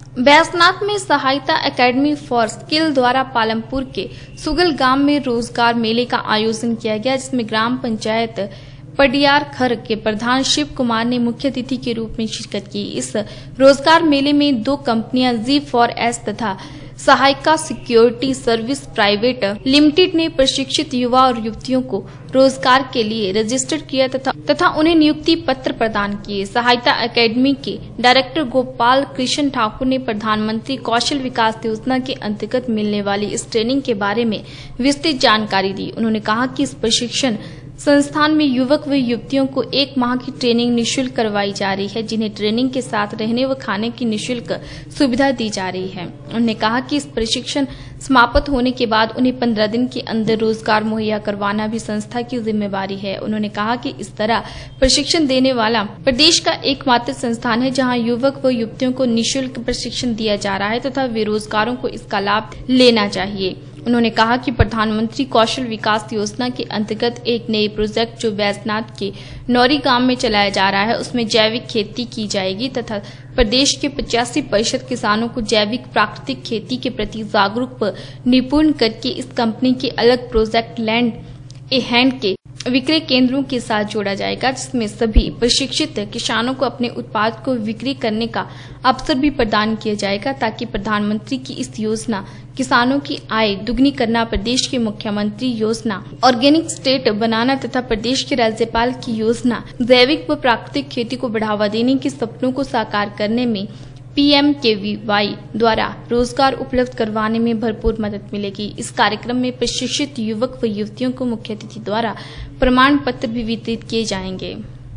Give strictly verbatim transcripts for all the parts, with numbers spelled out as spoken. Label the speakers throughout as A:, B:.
A: बैजनाथ में सहायता academy for skill द्वारा पालमपुर के सुगल गांव में रोजगार मेले का आयोजन किया गया, जिसमें ग्राम पंचायत पडियार खर के प्रधान शिव कुमार ने मुख्य अतिथि के रूप में शिरकत की। इस रोजगार मेले में दो कंपनियां जी फॉर एस तथा सहायका सिक्योरिटी सर्विस प्राइवेट लिमिटेड ने प्रशिक्षित युवा और युवतियों को रोजगार के लिए रजिस्टर किया तथा तथा उन्हें नियुक्ति पत्र प्रदान किए। सहायता एकेडमी के डायरेक्टर गोपाल कृष्ण ठाकुर ने प्रधानमंत्री कौशल विकास योजना के अंतर्गत मिलने वाली इस ट्रेनिंग के बारे में विस्तृत जानकारी दी। उन्होंने कहा कि इस प्रशिक्षण संस्थान में युवक व युवतियों को एक माह की ट्रेनिंग निःशुल्क करवाई जा रही है, जिन्हें ट्रेनिंग के साथ रहने व खाने की निःशुल्क सुविधा दी जा रही है। उन्होंने कहा कि इस प्रशिक्षण समाप्त होने के बाद उन्हें पंद्रह दिन के अंदर रोजगार मुहैया करवाना भी संस्था की जिम्मेवारी है। उन्होंने कहा कि इस तरह प्रशिक्षण देने वाला प्रदेश का एकमात्र संस्थान है जहां युवक व युवतियों को निःशुल्क प्रशिक्षण दिया जा रहा है तथा बेरोजगारों को इसका लाभ लेना चाहिए। उन्होंने कहा कि प्रधानमंत्री कौशल विकास योजना के अंतर्गत एक नए प्रोजेक्ट जो बैजनाथ के नौरी गांव में चलाया जा रहा है, उसमें जैविक खेती की जाएगी तथा प्रदेश के पचासी प्रतिशत किसानों को जैविक प्राकृतिक खेती के प्रति जागरूक व निपुण करके इस कंपनी के अलग प्रोजेक्ट लैंड ए हैंड के विक्रय केंद्रों के साथ जोड़ा जाएगा, जिसमें सभी प्रशिक्षित किसानों को अपने उत्पाद को बिक्री करने का अवसर भी प्रदान किया जाएगा, ताकि प्रधानमंत्री की इस योजना किसानों की आय दुगनी करना, प्रदेश के मुख्यमंत्री योजना ऑर्गेनिक स्टेट बनाना तथा प्रदेश के राज्यपाल की योजना जैविक व प्राकृतिक खेती को बढ़ावा देने के सपनों को साकार करने में P M K V Y द्वारा रोजगार उपलब्ध करवाने में भरपूर मदद मिलेगी। इस कार्यक्रम में प्रशिक्षित युवक व युवतियों को मुख्य अतिथि द्वारा प्रमाण पत्र भी वितरित किए जाएंगे।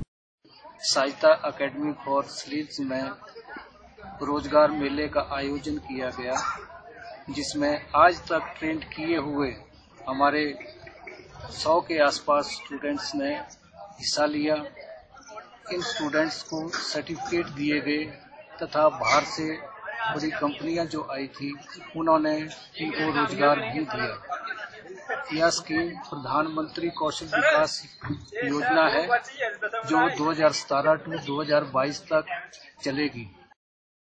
B: सहायता एकेडमी फॉर स्किल्स में रोजगार मेले का आयोजन किया गया, जिसमें आज तक ट्रेंड किए हुए हमारे सौ के आसपास स्टूडेंट्स ने हिस्सा लिया। इन स्टूडेंट्स को सर्टिफिकेट दिए गए तथा बाहर से बड़ी कंपनियां जो आई थी उन्होंने इनको रोजगार भी दिया। यह स्कीम प्रधानमंत्री कौशल विकास योजना है जो दो हज़ार सत्रह टू दो हज़ार बाईस तक चलेगी।